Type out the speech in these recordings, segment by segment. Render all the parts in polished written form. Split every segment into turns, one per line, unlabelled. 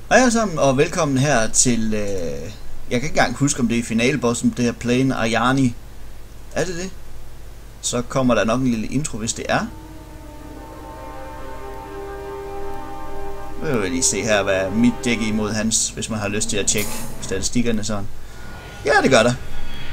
Hej alle sammen, og velkommen her til, jeg kan ikke engang huske, om det er finalebossen, det her Plain Ayani. Er det det? Så kommer der nok en lille intro, hvis det er. Jeg vil lige se her, hvad mit dæk er imod hans, hvis man har lyst til at tjekke statistikkerne sådan. Ja, det gør der.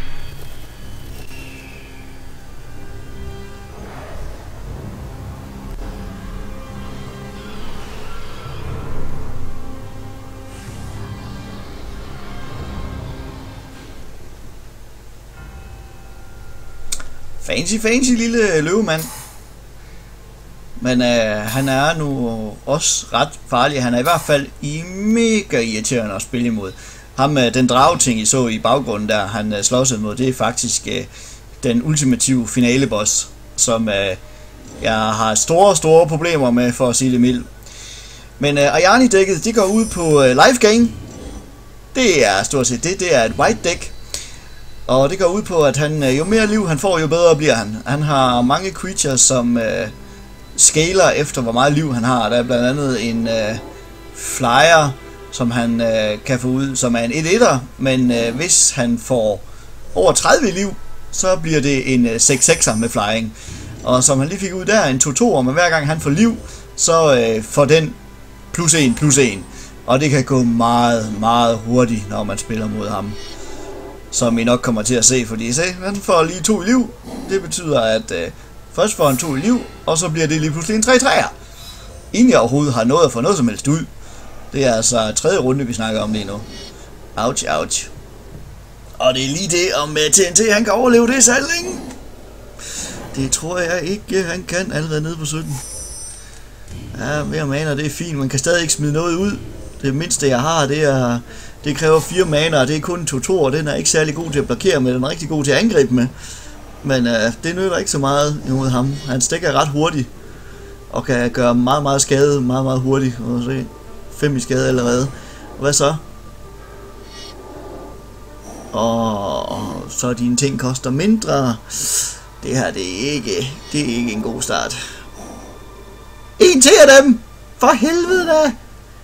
Fancy lille løvemand. Men han er nu også ret farlig. Han er i hvert fald mega irriterende at spille imod. Ham, den drageting I så i baggrunden der, han slås mod, det er faktisk den ultimative finaleboss, som jeg har store problemer med, for at sige det mildt. Men Ayani-dækket, det går ud på life gain. Det er stort set det er et white dæk. Og det går ud på, at han, jo mere liv han får, jo bedre bliver han. Han har mange creatures, som scaler efter, hvor meget liv han har. Der er blandt andet en flyer, som han kan få ud, som er en 1-1'er. Men hvis han får over 30 liv, så bliver det en 6-6'er med flying. Og som han lige fik ud der, en 2-2'er, men hver gang han får liv, så får den +1/+1. Og det kan gå meget hurtigt, når man spiller mod ham. Som I nok kommer til at se, fordi se, han får lige 2 i liv. Det betyder, at først får han 2 i liv, og så bliver det lige pludselig en 3-3'er. Inden jeg overhovedet har nået at få noget som helst ud. Det er altså 3. runde, vi snakker om lige nu. Ouch. Og det er lige det, om TNT han kan overleve det selv, ikke? Det tror jeg ikke, han kan allerede nede på 17. Ja, mere mana, det er fint. Man kan stadig ikke smide noget ud. Det mindste jeg har, det kræver 4 mana, og det er kun en 2-2, og den er ikke særlig god til at blokere med, den er rigtig god til at angribe med. Men det nytter ikke så meget imod ham. Han stikker ret hurtigt, og kan gøre meget skade, meget hurtigt. Og se, 5 i skade allerede. Hvad så? Og så dine ting koster mindre. Det her, det er ikke en god start. En til af dem! For helvede da!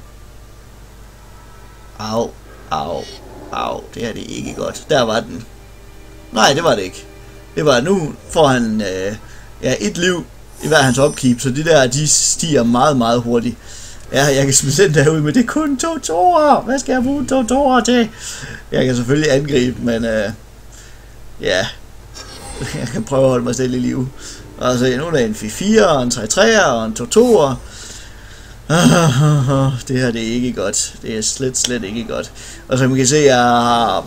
Au. Det her, det er ikke godt. Der var den. Nej, det var det ikke. Det var, nu får han et liv i hver hans upkeep, så de der, de stiger meget hurtigt. Ja, jeg kan smide den derude, men det er kun 2 toer. Hvad skal jeg bruge 2 toer til? Jeg kan selvfølgelig angribe, men ja. Jeg kan prøve at holde mig stille i live. Og så nu er der en 4-4, og en 3-3'er, og en 2-2'er. Det her, det er ikke godt. Det er slet ikke godt. Og som man kan se, jeg har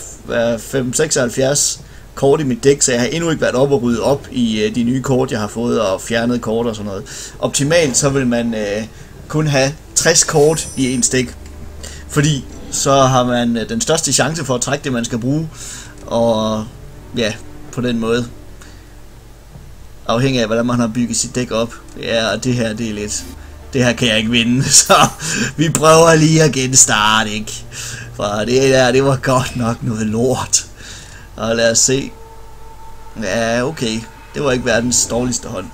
576 kort i mit dæk, så jeg har endnu ikke været op og ryddet op i de nye kort, jeg har fået, og fjernet kort og sådan noget. Optimalt, så vil man kun have 60 kort i en dæk, fordi så har man den største chance for at trække det, man skal bruge. Og ja, på den måde, afhængig af hvordan man har bygget sit dæk op. Ja, og det her, det er lidt... Det her kan jeg ikke vinde, så vi prøver lige at genstarte, ikke? For det der, det var godt nok noget lort. Og lad os se. Ja, okay. Det var ikke verdens dårligste hånd.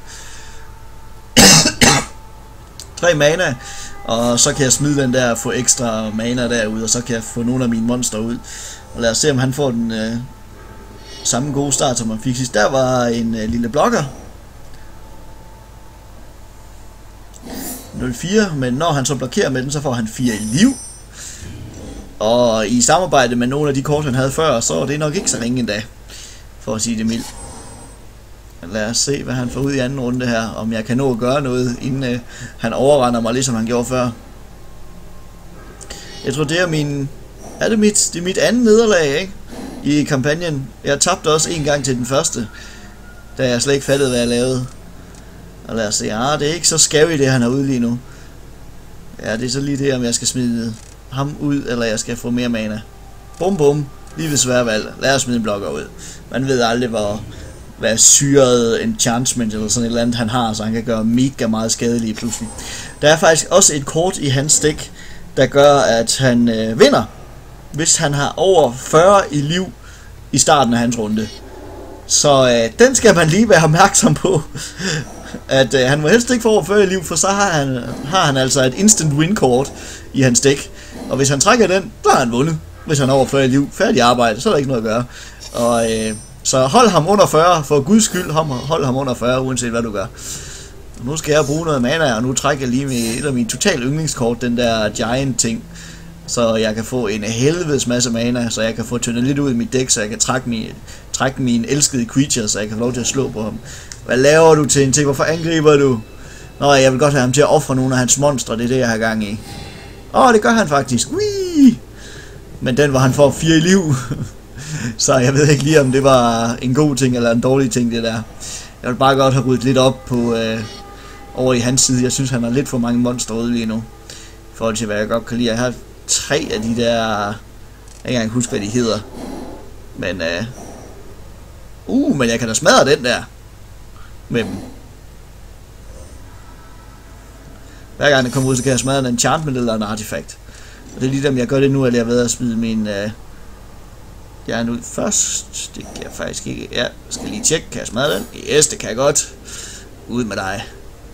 3 mana, og så kan jeg smide den der, få ekstra mana derud, og så kan jeg få nogle af mine monster ud. Og lad os se, om han får den samme gode start, som han fik sidst. Der var en lille blokker. 0-4, men når han så blokerer med den, så får han 4 i liv. Og i samarbejde med nogle af de kort, han havde før, så er det nok ikke så ringe endda, for at sige det mildt. Lad os se, hvad han får ud i anden runde her, om jeg kan nå at gøre noget, inden han overrender mig, ligesom han gjorde før. Jeg tror, det er det er mit andet nederlag, ikke? I kampagnen. Jeg tabte også en gang til den første, da jeg slet ikke fattede, hvad jeg lavede. Og lad os se, det er ikke så scary det han er ude lige nu. Ja, det er så lige det, om jeg skal smide ham ud, eller jeg skal få mere mana. Bum, lige ved svære valg. Lad os smide en blokker ud. Man ved aldrig, hvad syret enchantment eller sådan et eller andet han har, så han kan gøre mega meget skade lige pludselig. Der er faktisk også et kort i hans dæk, der gør, at han vinder, hvis han har over 40 i liv i starten af hans runde. Så den skal man lige være opmærksom på. at han må helst ikke få over 40 liv, for så har han altså et instant win kort i hans dæk. Og hvis han trækker den, så har han vundet. Hvis han er over 40 liv, færdig arbejde, så er der ikke noget at gøre. Og så hold ham under 40, for guds skyld, hold ham under 40, uanset hvad du gør. Og nu skal jeg bruge noget mana, og nu trækker jeg lige med et af mine total yndlingskort, den der Giant ting. Så jeg kan få en helvedes masse mana, så jeg kan få tyndet lidt ud i mit dæk, så jeg kan trække mine elskede creatures, så jeg kan få lov til at slå på ham. Hvad laver du, TNT? Hvorfor angriber du? Nå, jeg vil godt have ham til at ofre nogle af hans monstre, det er det, jeg har gang i. Det gør han faktisk. Whee! Men den var han får 4 i liv. Så jeg ved ikke lige, om det var en god ting eller en dårlig ting, det der. Jeg vil bare godt have ryddet lidt op på over i hans side. Jeg synes, han har lidt for mange monstre ude lige nu. I forhold til, hvad jeg godt kan lide. Jeg har 3 af de der... Jeg kan ikke engang huske, hvad de hedder. Men... men jeg kan da smadre den der. Med dem. Hver gang der kommer ud, så kan jeg smadre en enchantment eller en artifact. Og det er lige dem, jeg gør det nu, at jeg er ved at smide min... Jeg er nu først. Det kan jeg faktisk ikke. Ja, skal lige tjekke. Kan jeg smadre den? Yes, det kan jeg godt. Ud med dig.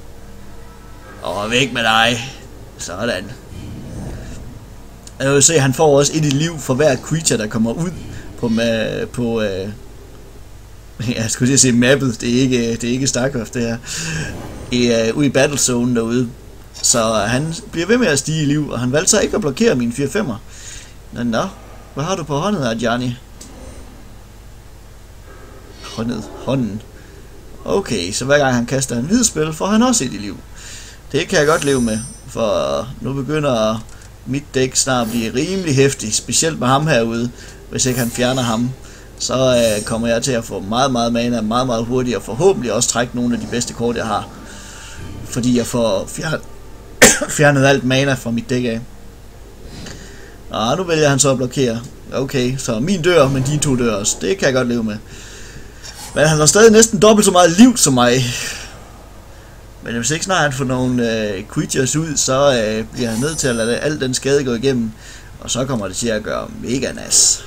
Og væk med dig. Sådan. Jeg vil se, at han får også et i liv for hver creature, der kommer ud på jeg skulle lige sige mappet. Det er ikke StarCraft, det her. Ude i Battlezone derude. Så han bliver ved med at stige i liv, og han valgte så ikke at blokere mine 4-5'er. Nå, hvad har du på hånden, Adjani? Hånden. Okay, så hver gang han kaster en hvid spil, får han også et i liv. Det kan jeg godt leve med, for nu begynder mit dæk snart at blive rimelig hæftig, specielt med ham herude. Hvis ikke han fjerner ham, så kommer jeg til at få meget mana, meget hurtigt, og forhåbentlig også trække nogle af de bedste kort, jeg har. Fordi jeg får fjernet alt mana fra mit dæk af. Nu vælger han så at blokere. Okay, så min dør, men de 2 dør også. Det kan jeg godt leve med. Men han har stadig næsten dobbelt så meget liv som mig. Men hvis ikke snart han får nogle creatures ud, så bliver han nødt til at lade al den skade gå igennem. Og så kommer det til at gøre mega nas.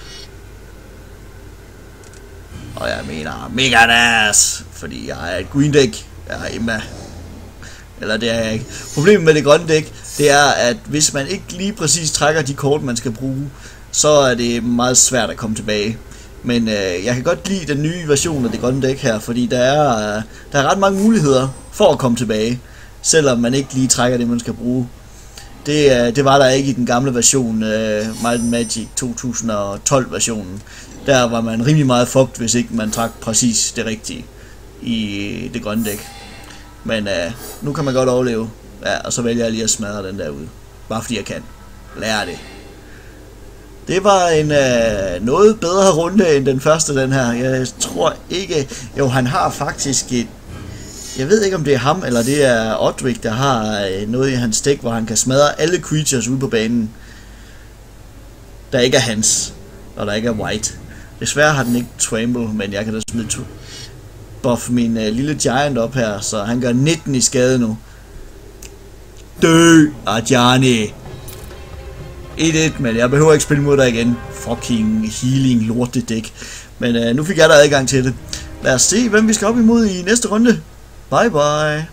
Og jeg mener mega nas, fordi jeg er et green deck. Jeg er Emma. Eller det er jeg ikke. Problemet med det grønne dæk, det er, at hvis man ikke lige præcis trækker de kort, man skal bruge, så er det meget svært at komme tilbage. Men jeg kan godt lide den nye version af det grønne dæk her, fordi der er ret mange muligheder for at komme tilbage, selvom man ikke lige trækker det, man skal bruge. Det var der ikke i den gamle version, Might & Magic 2012 versionen. Der var man rimelig meget fucked, hvis ikke man trak præcis det rigtige i det grønne dæk. Men nu kan man godt overleve. Ja, og så vælger jeg lige at smadre den der ud. Bare fordi jeg kan. Lære det. Det var en noget bedre runde end den første, den her. Jeg tror ikke... Jo, han har faktisk et... Jeg ved ikke, om det er ham, eller det er Odrik, der har noget i hans dæk, hvor han kan smadre alle creatures ude på banen. Der ikke er hans. Og der ikke er white. Desværre har den ikke trample, men jeg kan da smide buff min lille giant op her, så han gør 19 i skade nu. Dø, Adjani. 1-1, men jeg behøver ikke spille mod dig igen. Fucking healing lortedæk. Men nu fik jeg da adgang til det. Lad os se, hvem vi skal op imod i næste runde. Bye bye.